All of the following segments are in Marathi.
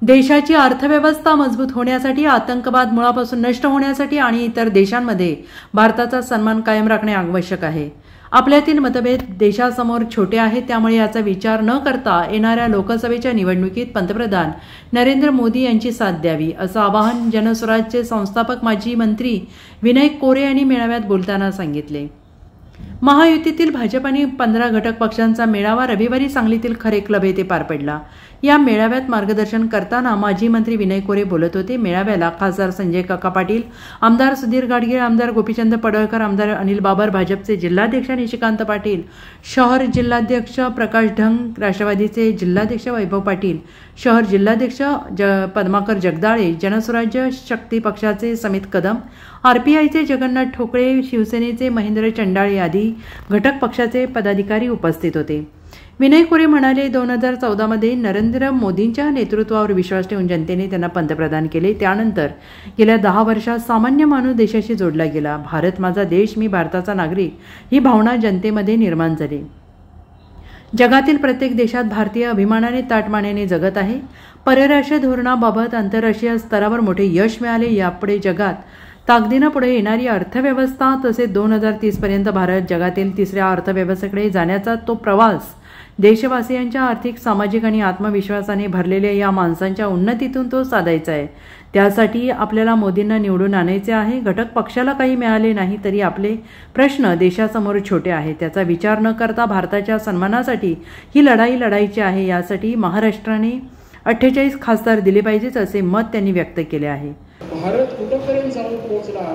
देशाची अर्थव्यवस्था मजबूत होण्यासाठी, आतंकवाद मुळापासून नष्ट होण्यासाठी आणि इतर देशांमध्ये भारताचा सन्मान कायम राखणे आवश्यक आहे. आपल्यातील मतभेद देशासमोर छोटे आहेत, त्यामुळे याचा विचार न करता येणाऱ्या लोकसभेच्या निवडणुकीत पंतप्रधान नरेंद्र मोदी यांची साथ द्यावी, असं आवाहन जनस्वराज्यचे संस्थापक माजी मंत्री विनय कोरे यांनी मेळाव्यात बोलताना सांगितले. महायुतीतील भाजप आणि 15 घटक पक्षांचा मेळावा रविवारी सांगलीतील खरे क्लब येथे पार पडला. या मेळाव्यात मार्गदर्शन करताना माजी मंत्री विनय कोरे बोलत होते. मेळाव्याला खासदार संजय काका पाटील, आमदार सुधीर गाडगीळ, आमदार गोपीचंद पडळकर, आमदार अनिल बाबर, भाजपचे जिल्हाध्यक्ष निशिकांत पाटील, शहर जिल्हाध्यक्ष प्रकाश ढंग, राष्ट्रवादीचे जिल्हाध्यक्ष वैभव पाटील, शहर जिल्हाध्यक्ष पद्माकर जगदाळे, जनस्वराज्य शक्ती पक्षाचे समित कदम, आरपीआयचे जगन्नाथ ठोकळे, शिवसेनेचे महेंद्र चंडाळे आदी घटक पक्षाचे पदाधिकारी उपस्थित होते. विनय कोरे म्हणाले, 2014 नरेंद्र मोदींच्या नेतृत्वावर विश्वास ठेवून जनतेने त्यांना पंतप्रधान केले. त्यानंतर गेल्या 10 वर्षात सामान्य माणूस देशाशी जोडला गेला. भारत माझा देश, मी भारताचा नागरिक ही भावना जनतेमध्ये निर्माण झाली. जगातील प्रत्येक देशात भारतीय अभिमानाने ताटमानेने जगत आहे. परराष्ट्र धोरणाबाबत आंतरराष्ट्रीय स्तरावर मोठे यश मिळाले. यापुढे जगात ताकदीनं पुढे येणारी अर्थव्यवस्था, तसेच 2030 पर्यंत भारत जगातील 3ऱ्या अर्थव्यवस्थेकडे जाण्याचा तो प्रवास देशवासियांच्या आर्थिक, सामाजिक आणि आत्मविश्वासाने भरलेल्या या माणसांच्या उन्नतीतून तो साधायचा आहे. त्यासाठी आपल्याला मोदींना निवडून आणायचे आहे. घटक पक्षाला काही मिळाले नाही तरी आपले प्रश्न देशासमोर छोटे आहेत. त्याचा विचार न करता भारताच्या सन्मानासाठी ही लढाई लढायची आहे. यासाठी महाराष्ट्राने 48 खासदार दिले पाहिजेत, असे मत त्यांनी व्यक्त केले आहे. भारत कुठपर्यंत जाऊन पोहोचला.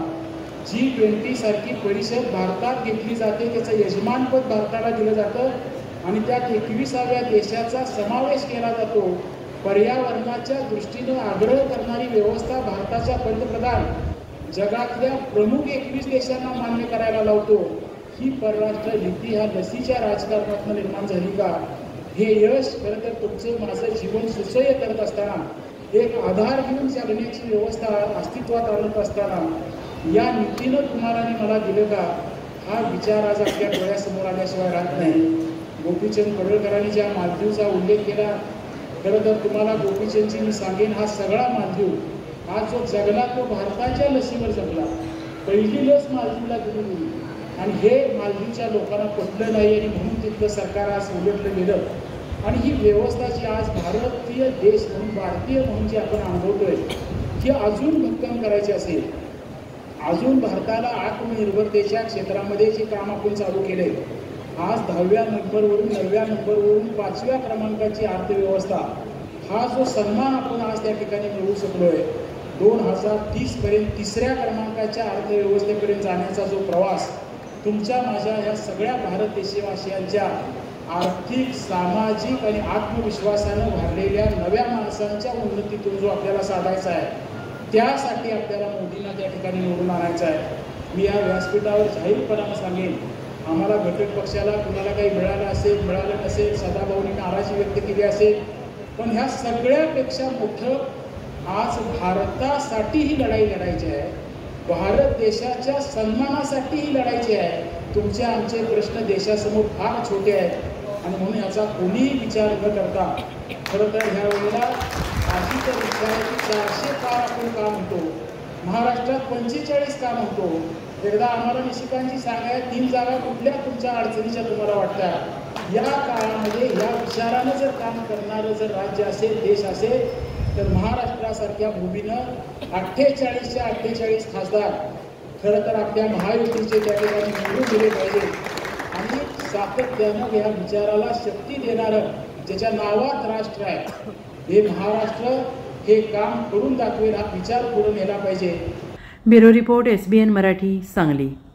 G20 सारखी परिषद भारतात घेतली जाते, त्याचं यजमानपद भारताला दिलं जातं आणि त्यात 21व्या देशाचा समावेश केला जातो. पर्यावरणाच्या दृष्टीने आग्रह करणारी व्यवस्था भारताचा पंतप्रधान जगातल्या प्रमुख 21 देशांना मान्य करायला लावतो. ही परराष्ट्र नीती ह्या लसीच्या राजकारणातून निर्माण झाली का? हे यश खरं तर तुमचं माझं जीवन सुसह्य करत असताना, एक आधार घेऊन जगण्याची व्यवस्था अस्तित्वात आणत असताना या नीतीनं तुम्हाला आणि मला दिलं का? हा विचार आज आपल्या डोळ्यासमोर आल्याशिवाय राहत नाही. गोपीचंद पडळकरांनी ज्या मालदीवचा उल्लेख केला, खरं तर तुम्हाला गोपीचंदजी मी सांगेन, हा सगळा मालदीव हा जो जगला तो भारताच्या लसीवर जगला. पहिली लस मालदीवला दिली गेली आणि हे मालदीवच्या लोकांना पटलं नाही आणि म्हणून तिथलं सरकार आज उलटलं गेलं. आणि ही व्यवस्था जी आज भारतीय देश म्हणून, भारतीय म्हणून जी आपण अनुभवतोय, ही अजून भक्कम करायची असेल, अजून भारताला आत्मनिर्भरतेच्या क्षेत्रामध्ये जे काम आपण चालू केले, आज 10व्या नंबरवरून 9व्या नंबरवरून 5व्या क्रमांकाची अर्थव्यवस्था, हा जो सन्मान आपण आज त्या ठिकाणी मिळवू शकलोय, 2030 पर्यंत 3ऱ्या क्रमांकाच्या अर्थव्यवस्थेपर्यंत जाण्याचा जो प्रवास तुमच्या माझ्या या सगळ्या भारत देशवासियांच्या आर्थिक, सामाजिक आणि आत्मविश्वासानं भरलेल्या नव्या माणसांच्या उन्नतीतून जो आपल्याला साधायचा आहे, त्यासाठी आपल्याला मोदींना त्या ठिकाणी निवडून आणायचं आहे. मी या व्यासपीठावर जाहीरपणानं सांगेन, आम्हाला घटक पक्षाला कुणाला काही मिळालं असेल, मिळालं नसेल, सदाभाऊंनी नाराजी व्यक्त केली असेल, पण ह्या सगळ्यापेक्षा मोठं आज भारतासाठी ही लढाई लढायची आहे. भारत देशाच्या सन्मानासाठी ही लढायची आहे. तुमचे आमचे प्रश्न देशासमोर फार छोटे आहेत आणि म्हणून याचा कोणीही विचार न करता खरं तर ह्या वेळेला आधीच्या विचाराची 400 पार आपण का म्हणतो, महाराष्ट्रात 45 का म्हणतो. एकदा आम्हाला निशिकांची सांगाय 3 जागा कुठल्या तुमच्या अडचणीच्या तुम्हाला वाटतात. या काळामध्ये या विचारानं जर काम करणारं जर राज्य असेल, देश असेल, तर महाराष्ट्रासारख्या भूमीनं 48च्या 48 खासदार खरं तर आपल्या महायुतीचे त्या ठिकाणी निवडून दिले पाहिजे आणि सातत्यानं या विचाराला शक्ती देणारं, ज्याच्या नावात राष्ट्र आहे, हे महाराष्ट्र हे काम करून दाखवेल, हा विचार करून नेला पाहिजे. Bureau report, SBN Marathi, Sangli.